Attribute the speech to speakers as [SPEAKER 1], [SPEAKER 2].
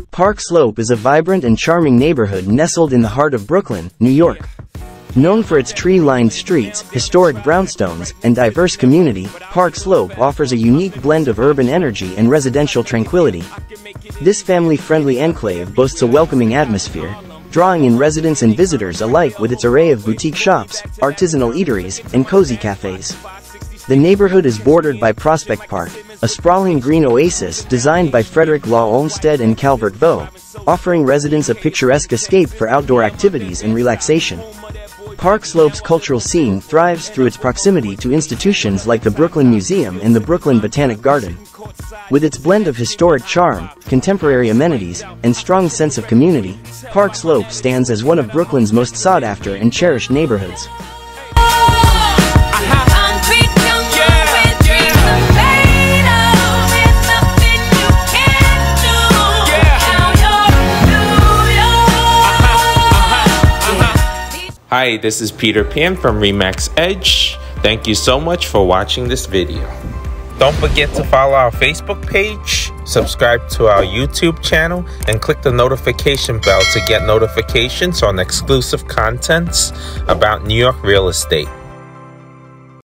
[SPEAKER 1] Park Slope is a vibrant and charming neighborhood nestled in the heart of Brooklyn, New York. Known for its tree-lined streets, historic brownstones, and diverse community, Park Slope offers a unique blend of urban energy and residential tranquility. This family-friendly enclave boasts a welcoming atmosphere, drawing in residents and visitors alike with its array of boutique shops, artisanal eateries, and cozy cafes. The neighborhood is bordered by Prospect Park, a sprawling green oasis designed by Frederick Law Olmsted and Calvert Vaux, offering residents a picturesque escape for outdoor activities and relaxation. Park Slope's cultural scene thrives through its proximity to institutions like the Brooklyn Museum and the Brooklyn Botanic Garden. With its blend of historic charm, contemporary amenities, and strong sense of community, Park Slope stands as one of Brooklyn's most sought-after and cherished neighborhoods.
[SPEAKER 2] Hi, this is Peter Pan from Remax Edge. Thank you so much for watching this video. Don't forget to follow our Facebook page, subscribe to our YouTube channel, and click the notification bell to get notifications on exclusive contents about New York real estate.